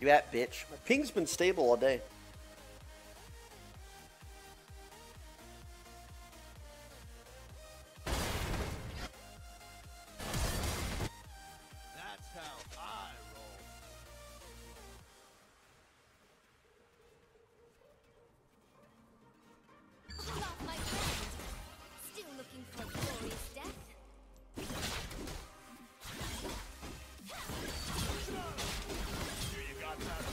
You at, bitch? My ping's been stable all day. That's how I roll. Olaf, my friend. Still looking for a glorious death? You got that,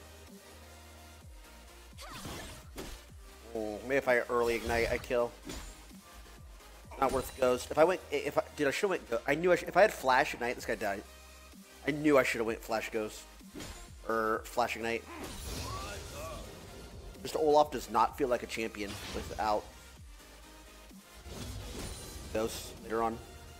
bro. Oh, maybe if I early ignite, I kill. Not worth ghost. If I went, dude, I should have went. I knew if I had flash ignite, this guy died. I knew I should have went flash ghost or flash ignite. Mr. Olaf does not feel like a champion without ghosts later on.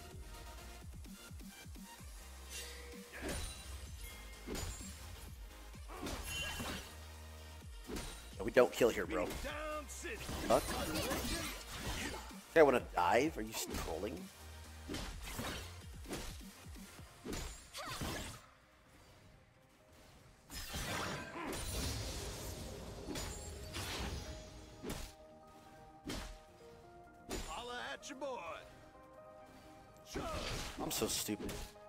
No, we don't kill here, bro. Fuck. I want to dive? Are you trolling? Holla at your boy. I'm so stupid.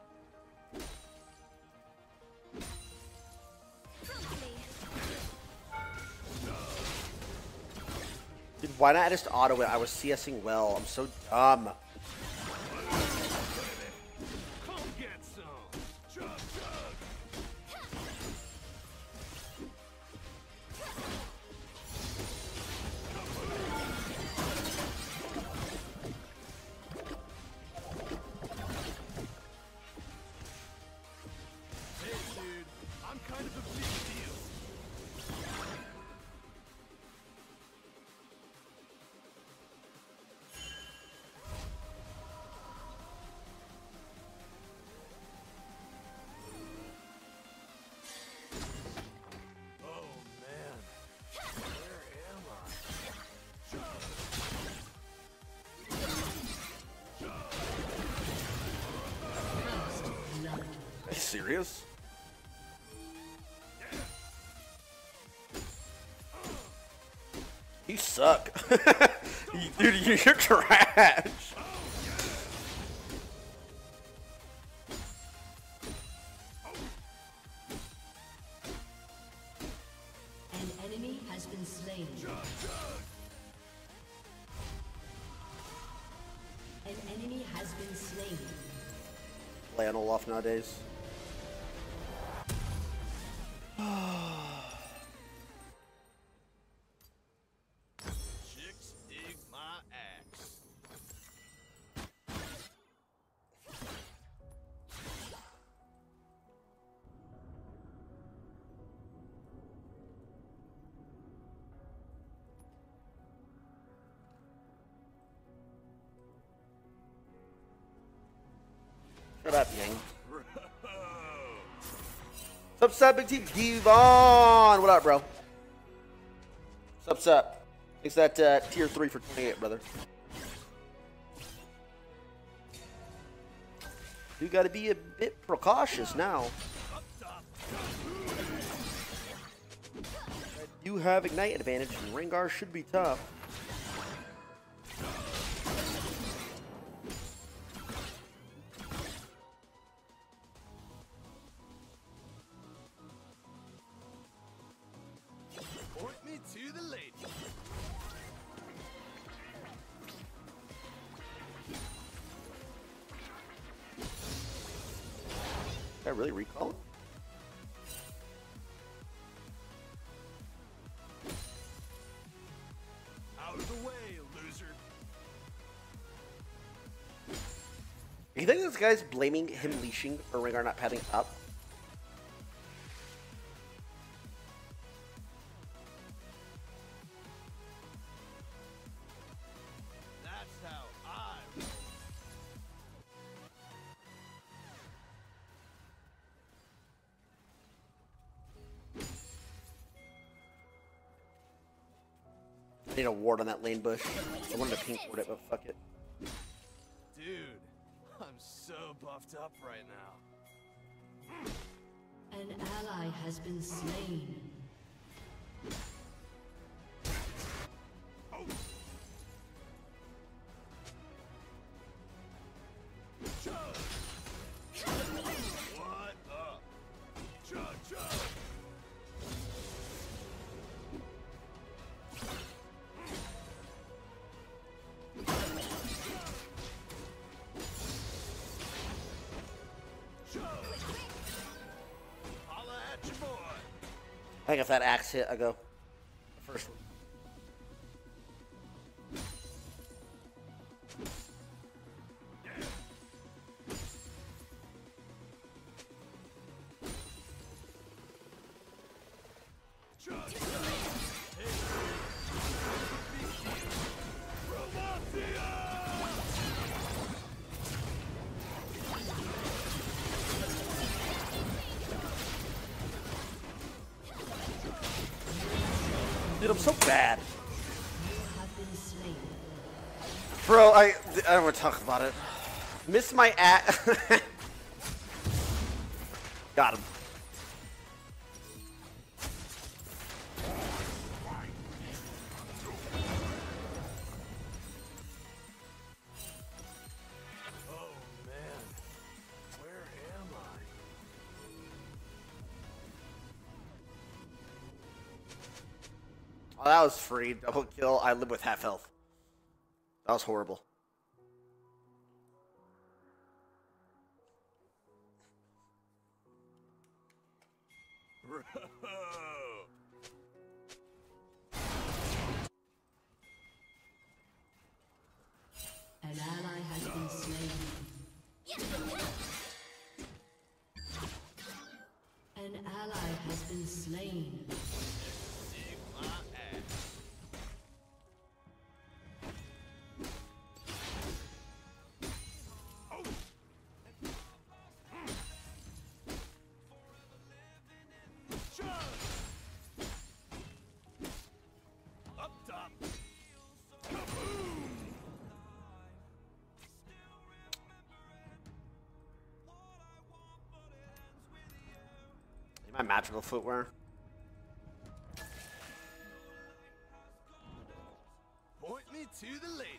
Dude, why not just auto it? I was CSing well. I'm so dumb. Come get some. Chug, chug. Hey, dude. I'm kind of a big deal. Oh, man. Where am I? Are you serious? You suck. Dude, you're trash. An enemy has been slain. An enemy has been slain. Play on Olaf nowadays. Chicks dig my axe. Shut up, Yang. What's up, Big T Devon? What up, bro? What's up? Thanks that tier 3 for 28, brother. You gotta be a bit precautious now. You have ignite advantage, and Rengar should be tough. Point me to the lady. Did I really recall it? Out of the way, loser. You think this guy's blaming him leashing for Rengar not padding up? That's how I roll. I need a ward on that lane bush. I wanted to pink ward it, but fuck it. Dude, I'm so buffed up right now. An ally ally has been slain. What up? Chug. Holla at your boy. I think if that axe hit, I go. The first one. Dude, I'm so bad. Bro, I don't want to talk about it. Missed my Got him. Oh man, where am I? Oh, that was free. Double kill. I live with half health. That was horrible. Bro. An ally has been slain. An ally has been slain. Dig my ass. Up top. Kaboom! My magical footwear. Point me to the lady.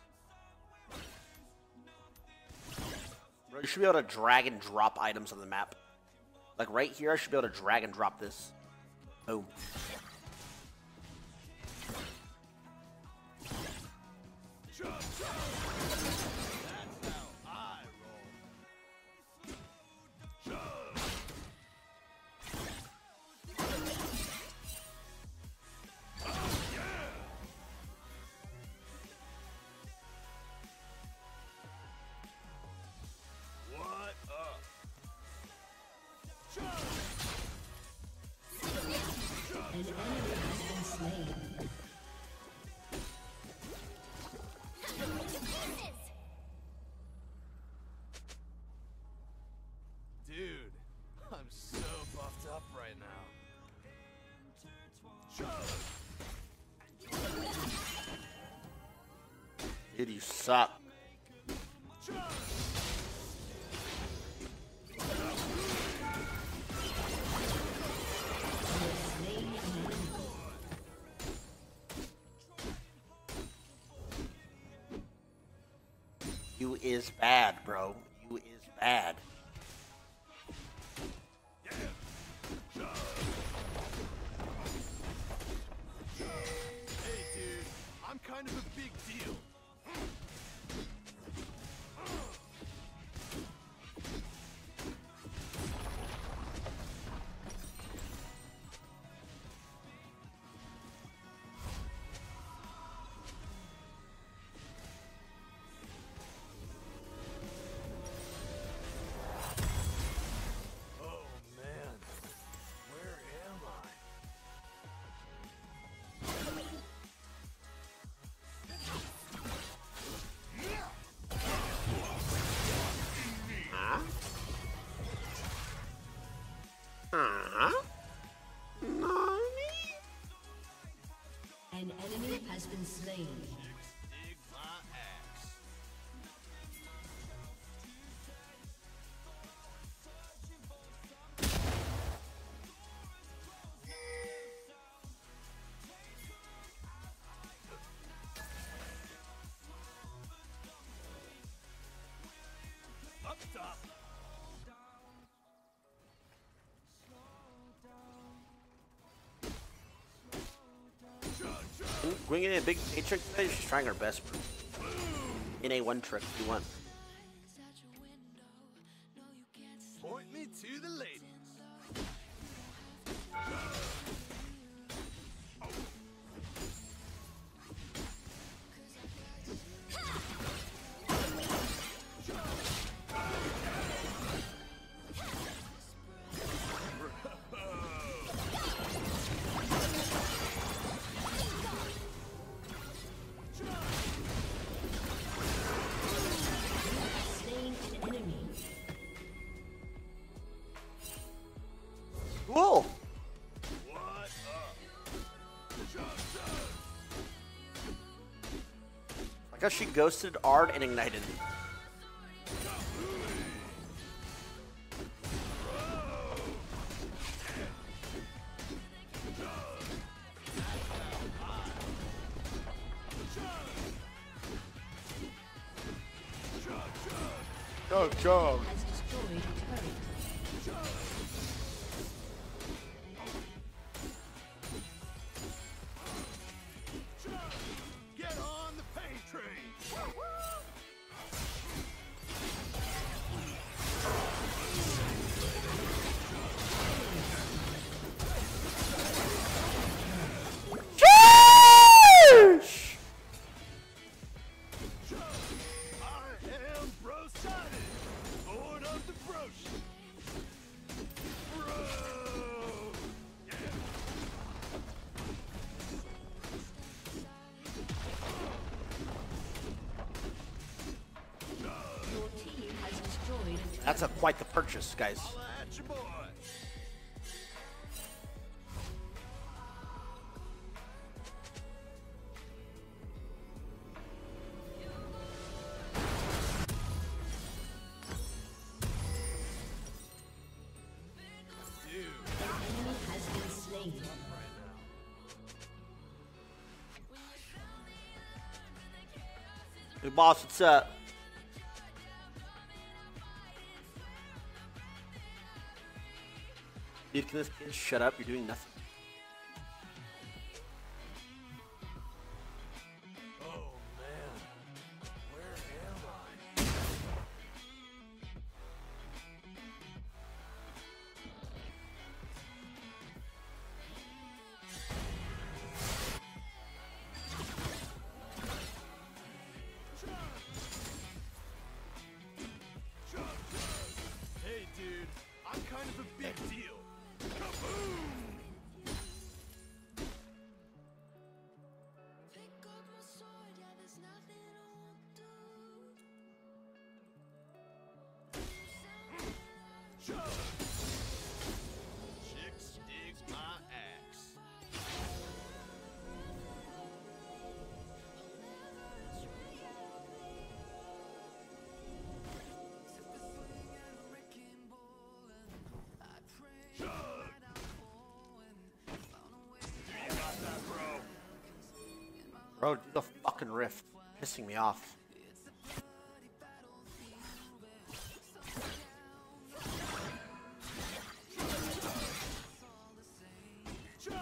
Bro, you should be able to drag and drop items on the map. Like right here, I should be able to drag and drop this. Boom. That's how I roll. Shove. What up? An enemy has been slain. Dude, I'm so buffed up right now. Dude, you suck. You is bad, bro. You is bad. Hey, dude, I'm kind of a big deal. Oh man, where am I? Huh? Huh? Nani? An enemy has been slain. Dig my ass. Stop. Going in a big A trick today, she's trying her best. In a one trick, you want. Point me to the ladies. Cool. What up? Like how she ghosted Ard and ignited. Chug. Has destroyed a turret. Get on the pain train. Sheesh! I am bro-sided, lord of the brotion. Bro! Your team has destroyed a turret. That's quite the purchase, guys. Holla at your boy. Dude, Enemy has been slain. Hey, boss, what's up? Dude, can this kid shut up? You're doing nothing. oh man, where am I? Hey dude, I'm kind of a big deal. Kaboom! Chicks digs my axe. Chug! You got that, bro. Bro, do the fucking rift. Pissing me off. Chug!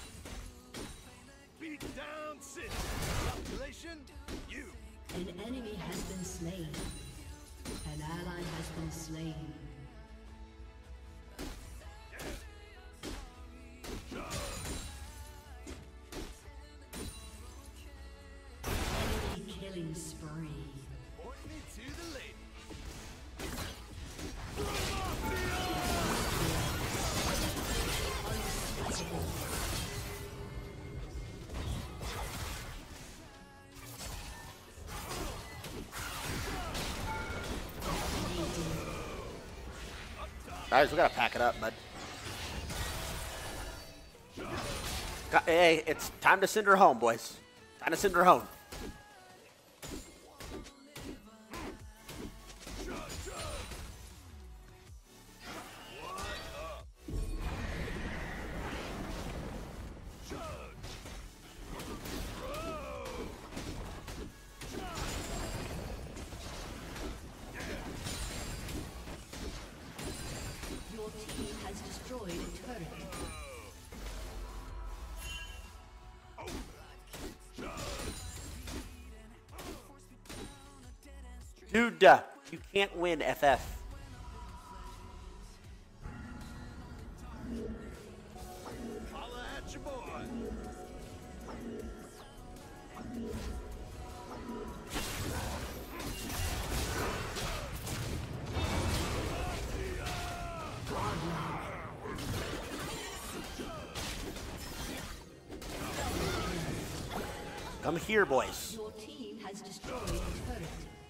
Beat down city. Calculation, you. An enemy has been slain. An ally has been slain. Enemy killing spree. Point me to the lady. Guys, we gotta pack it up, bud. Hey, it's time to send her home, boys. Time to send her home. destroyed a turret. Dude, you can't win FF. Holla at your boy. Come here, boys. Your team has destroyed a turret.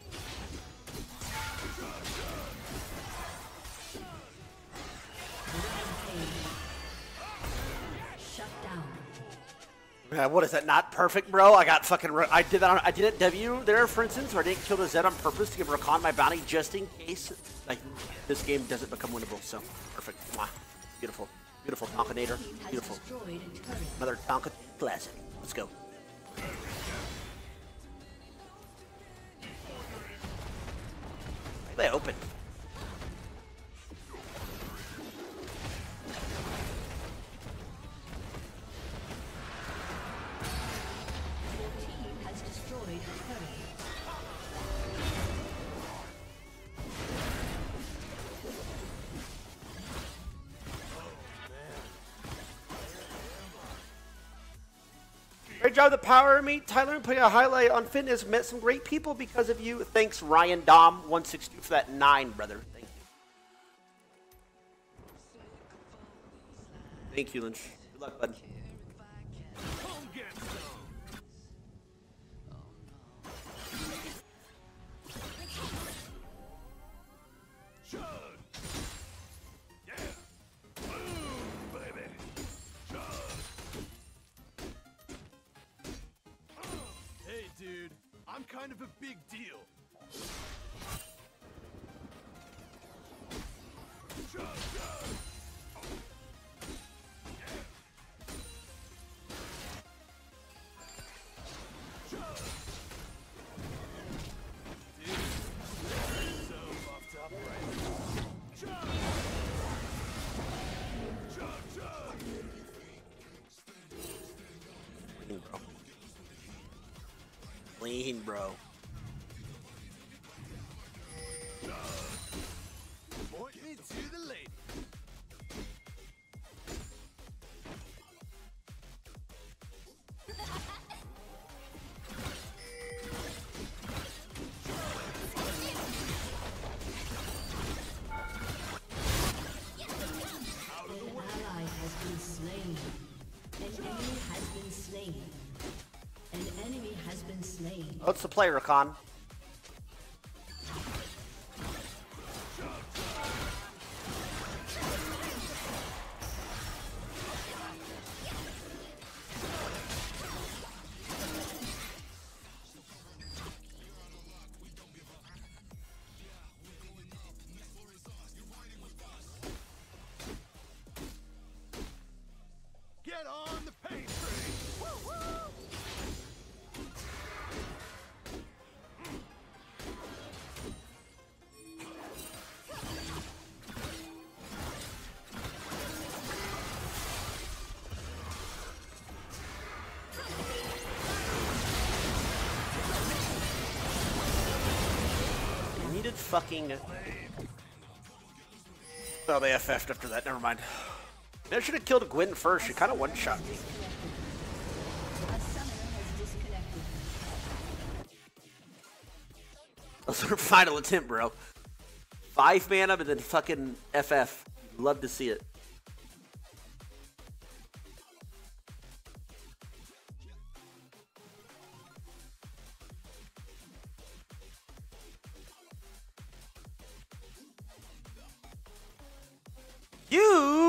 Shut down. What is that? Not perfect, bro. I got fucking. I did that. I did it W there, for instance, where I didn't kill the Zed on purpose to give Rakan my bounty just in case. Like this game doesn't become winnable. So perfect. Mwah. Beautiful, beautiful Tonkinator. Beautiful. Another Tonka classic. Let's go. They open. Your team has destroyed a turret. Great job, the power of me, Tyler, putting a highlight on fitness. Met some great people because of you. Thanks, Ryan Dom 162 for that 9, brother. Thank you. Thank you, Lynch. Good luck, bud. Come get some. Chug. Yeah. Boom, baby. Chug. Hey, dude. I'm kind of a big deal. Chug, chug. Clean, bro. Point me to the lady. An ally has been slain. An enemy has been slain. An enemy has been slain. What's the play, Rakan? Get on the paint train. Woo-woo! I needed fucking. Oh, they FF'd after that. Never mind. I should have killed Gwen first. She kind of one-shot me. A summoner has disconnected. That was her final attempt, bro. 5 mana, but then fucking FF. Love to see it. You